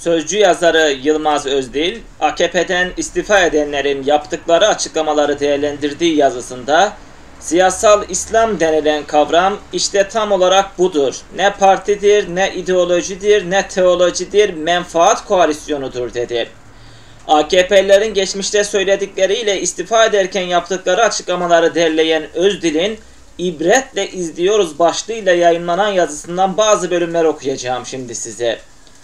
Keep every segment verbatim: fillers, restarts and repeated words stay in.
Sözcü yazarı Yılmaz Özdil, A K P'den istifa edenlerin yaptıkları açıklamaları değerlendirdiği yazısında, siyasal İslam denilen kavram işte tam olarak budur. Ne partidir, ne ideolojidir, ne teolojidir, menfaat koalisyonudur dedi. A K P'lilerin geçmişte söyledikleriyle istifa ederken yaptıkları açıklamaları derleyen Özdil'in "İbretle izliyoruz" başlığıyla yayınlanan yazısından bazı bölümler okuyacağım şimdi size.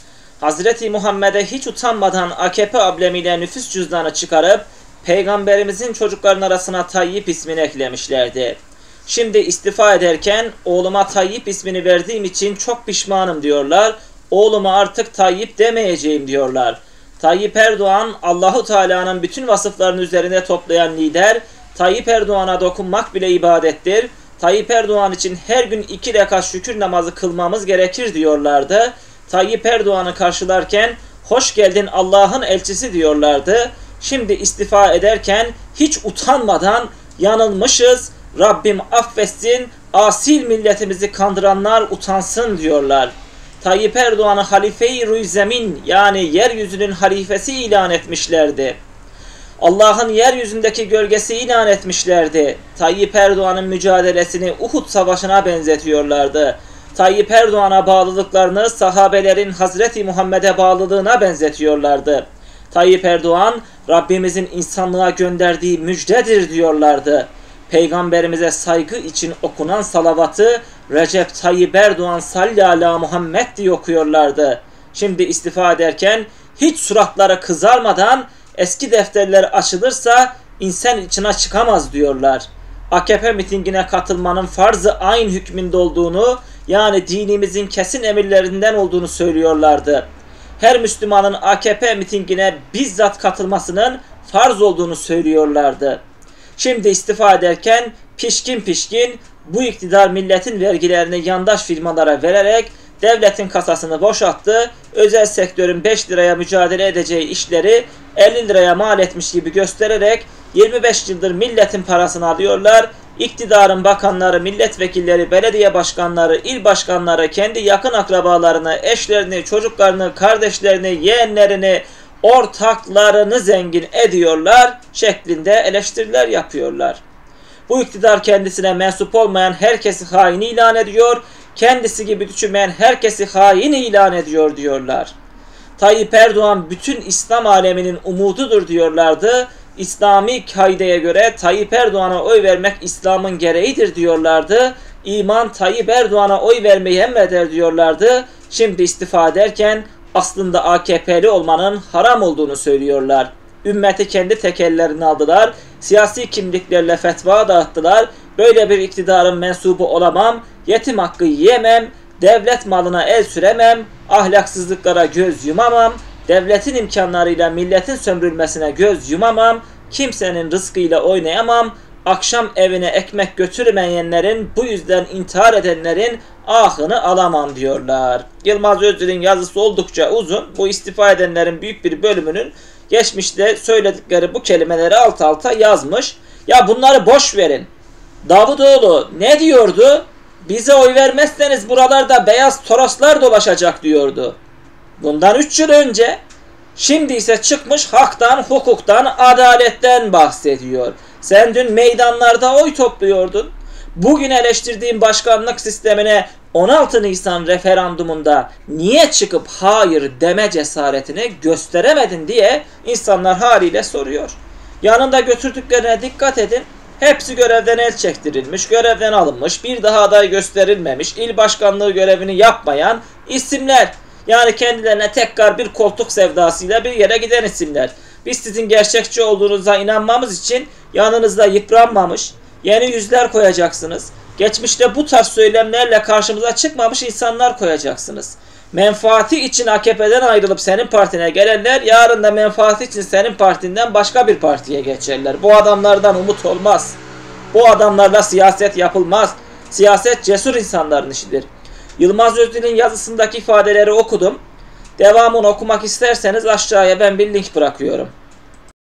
Hazreti Muhammed'e hiç utanmadan A K P ablemiyle nüfus cüzdanı çıkarıp Peygamberimizin çocukların arasına Tayyip ismini eklemişlerdi. Şimdi istifa ederken oğluma Tayyip ismini verdiğim için çok pişmanım diyorlar. Oğluma artık Tayyip demeyeceğim diyorlar. Tayyip Erdoğan, Allahu Teala'nın bütün vasıflarını üzerine toplayan lider. Tayyip Erdoğan'a dokunmak bile ibadettir. Tayyip Erdoğan için her gün iki rekat şükür namazı kılmamız gerekir diyorlardı. Tayyip Erdoğan'ı karşılarken hoş geldin Allah'ın elçisi diyorlardı. Şimdi istifa ederken hiç utanmadan yanılmışız, Rabbim affetsin, asil milletimizi kandıranlar utansın diyorlar. Tayyip Erdoğan'ı halife-i rü'zemin yani yeryüzünün halifesi ilan etmişlerdi. Allah'ın yeryüzündeki gölgesi ilan etmişlerdi. Tayyip Erdoğan'ın mücadelesini Uhud Savaşı'na benzetiyorlardı. Tayyip Erdoğan'a bağlılıklarını sahabelerin Hazreti Muhammed'e bağlılığına benzetiyorlardı. Tayyip Erdoğan, Rabbimizin insanlığa gönderdiği müjdedir diyorlardı. Peygamberimize saygı için okunan salavatı Recep Tayyip Erdoğan salli ala Muhammed diye okuyorlardı. Şimdi istifa ederken hiç suratları kızarmadan eski defterler açılırsa insan içine çıkamaz diyorlar. A K P mitingine katılmanın farz-ı ayn hükmünde olduğunu, yani dinimizin kesin emirlerinden olduğunu söylüyorlardı. Her Müslümanın A K P mitingine bizzat katılmasının farz olduğunu söylüyorlardı. Şimdi istifa ederken pişkin pişkin bu iktidar milletin vergilerini yandaş firmalara vererek devletin kasasını boşalttı, özel sektörün beş liraya mücadele edeceği işleri elli liraya mal etmiş gibi göstererek yirmi beş yıldır milletin parasını alıyorlar. İktidarın bakanları, milletvekilleri, belediye başkanları, il başkanları kendi yakın akrabalarını, eşlerini, çocuklarını, kardeşlerini, yeğenlerini, ortaklarını zengin ediyorlar şeklinde eleştiriler yapıyorlar. Bu iktidar kendisine mensup olmayan herkesi hain ilan ediyor, kendisi gibi düşünmeyen herkesi hain ilan ediyor diyorlar. Tayyip Erdoğan bütün İslam aleminin umududur diyorlardı. İslami kaideye göre Tayyip Erdoğan'a oy vermek İslam'ın gereğidir diyorlardı. İman Tayyip Erdoğan'a oy vermeyi emreder diyorlardı. Şimdi istifa ederken aslında A K P'li olmanın haram olduğunu söylüyorlar. Ümmeti kendi tekellerine aldılar. Siyasi kimliklerle fetva dağıttılar. Böyle bir iktidarın mensubu olamam, yetim hakkı yiyemem, devlet malına el süremem, ahlaksızlıklara göz yumamam, devletin imkanlarıyla milletin sömürülmesine göz yumamam, kimsenin rızkıyla oynayamam, akşam evine ekmek götürmeyenlerin, bu yüzden intihar edenlerin ahını alamam diyorlar. Yılmaz Özdil'in yazısı oldukça uzun. Bu istifa edenlerin büyük bir bölümünün geçmişte söyledikleri bu kelimeleri alt alta yazmış. Ya bunları boş verin. Davutoğlu ne diyordu? Bize oy vermezseniz buralarda beyaz toroslar dolaşacak diyordu. Bundan üç yıl önce. Şimdi ise çıkmış haktan, hukuktan, adaletten bahsediyor. Sen dün meydanlarda oy topluyordun. Bugün eleştirdiğin başkanlık sistemine on altı Nisan referandumunda niye çıkıp hayır deme cesaretini gösteremedin diye insanlar haliyle soruyor. Yanında götürdüklerine dikkat edin. Hepsi görevden el çektirilmiş, görevden alınmış, bir daha aday gösterilmemiş, il başkanlığı görevini yapmayan isimler. Yani kendilerine tekrar bir koltuk sevdasıyla bir yere giden isimler. Biz sizin gerçekçi olduğunuza inanmamız için yanınızda yıpranmamış, yeni yüzler koyacaksınız. Geçmişte bu tarz söylemlerle karşımıza çıkmamış insanlar koyacaksınız. Menfaati için A K P'den ayrılıp senin partine gelenler, yarın da menfaati için senin partinden başka bir partiye geçerler. Bu adamlardan umut olmaz. Bu adamlarla siyaset yapılmaz. Siyaset cesur insanların işidir. Yılmaz Özdil'in yazısındaki ifadeleri okudum. Devamını okumak isterseniz aşağıya ben bir link bırakıyorum.